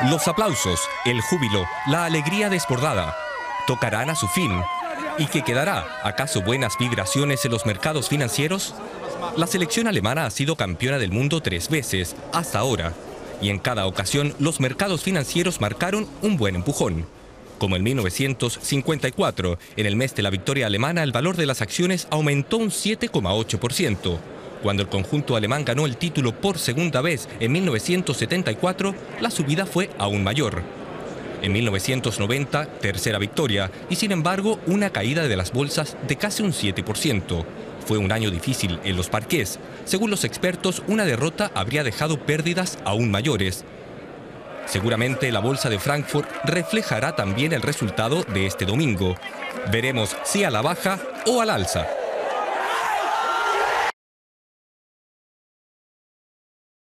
Los aplausos, el júbilo, la alegría desbordada tocarán a su fin. ¿Y qué quedará? ¿Acaso buenas vibraciones en los mercados financieros? La selección alemana ha sido campeona del mundo 3 veces, hasta ahora. Y en cada ocasión los mercados financieros marcaron un buen empujón. Como en 1954, en el mes de la victoria alemana, el valor de las acciones aumentó un 7,8%. Cuando el conjunto alemán ganó el título por segunda vez en 1974, la subida fue aún mayor. En 1990, tercera victoria, y sin embargo, una caída de las bolsas de casi un 7%. Fue un año difícil en los parqués. Según los expertos, una derrota habría dejado pérdidas aún mayores. Seguramente la bolsa de Frankfurt reflejará también el resultado de este domingo. Veremos si a la baja o al alza.